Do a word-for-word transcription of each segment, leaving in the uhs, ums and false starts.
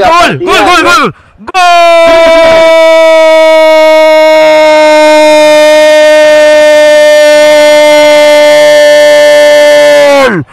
la ¡Gol! ¡Gol, gol, gol! ¡Gol!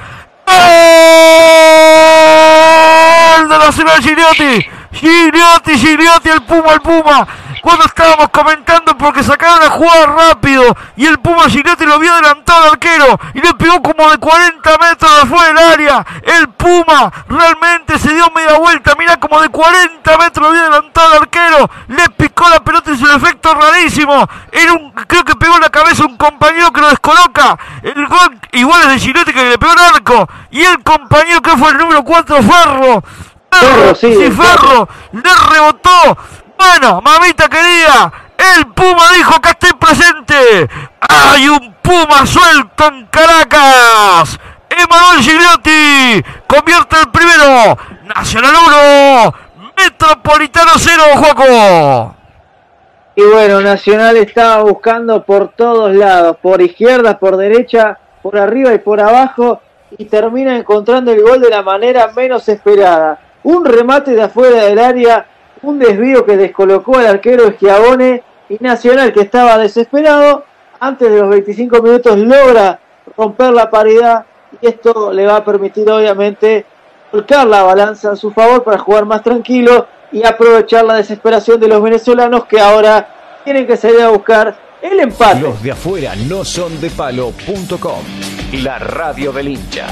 ¡Gol de Nacional Gigliotti! Gigliotti, Gigliotti, el Puma, el Puma. Cuando estábamos comentando porque sacaron a jugar rápido y el Puma Gigliotti lo vio adelantado al arquero y le pegó como de cuarenta metros de afuera del área. El Puma realmente se dio media vuelta, mirá, como de cuarenta metros lo vio adelantado al arquero, le picó la pelota y hizo un efecto rarísimo. Era un, creo que pegó en la cabeza a un compañero que lo descoloca. El gol igual es de Gigliotti, que le pegó el arco, y el compañero que fue el número cuatro, Ferro. Ferro, sí, sí, Ferro, le rebotó. Bueno, mamita querida, el Puma dijo: acá estoy presente. Hay un Puma suelto en Caracas. Emanuel Gigliotti convierte el primero. Nacional uno, Metropolitano cero, Joaco. Y bueno, Nacional estaba buscando por todos lados, por izquierda, por derecha, por arriba y por abajo, y termina encontrando el gol de la manera menos esperada. Un remate de afuera del área, un desvío que descolocó al arquero Schiavone, y Nacional, que estaba desesperado, antes de los veinticinco minutos logra romper la paridad, y esto le va a permitir obviamente volcar la balanza a su favor para jugar más tranquilo y aprovechar la desesperación de los venezolanos, que ahora tienen que salir a buscar el empate. Los de afuera no son de palo punto com, la radio del hincha.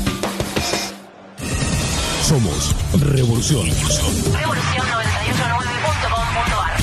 Somos Revolución. Revolución noventa y ocho nueve punto com punto ar.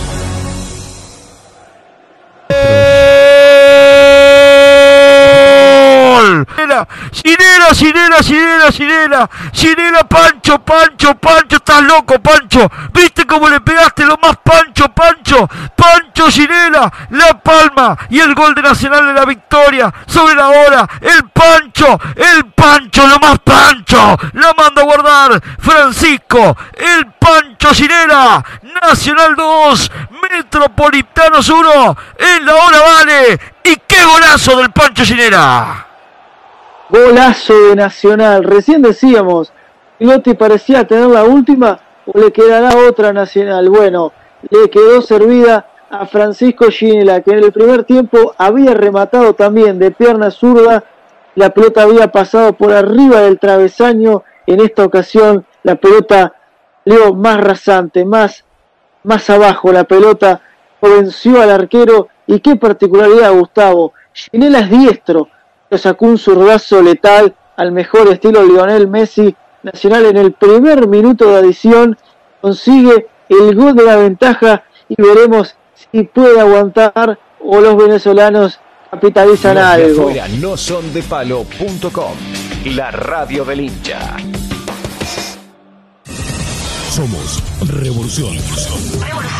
Ginela, Ginela, Ginela, Ginela, Ginela, Pancho, Pancho, Pancho, estás loco, Pancho. ¿Viste cómo le pegaste lo más Pancho, Pancho? Pancho Ginela, La Palma y el gol de Nacional de la victoria sobre la hora. El Pancho, el Pancho, lo más Pancho. La manda a guardar Francisco, el Pancho Ginela. Nacional dos, Metropolitanos uno. En la hora vale. Y qué golazo del Pancho Ginela. Golazo de Nacional. Recién decíamos, Gigliotti parecía tener la última, o le quedará otra Nacional. Bueno, le quedó servida a Francisco Ginela, que en el primer tiempo había rematado también de pierna zurda. La pelota había pasado por arriba del travesaño. En esta ocasión la pelota, Leo, más rasante, más, más abajo. La pelota venció al arquero. Y qué particularidad, Gustavo. Ginela es diestro. Lo sacó un zurdazo letal al mejor estilo Lionel Messi. Nacional en el primer minuto de adición consigue el gol de la ventaja, y veremos si puede aguantar o los venezolanos capitalizan los de algo. Afuera no son de palo punto com, la radio del hincha. Somos Revolución. Revolución.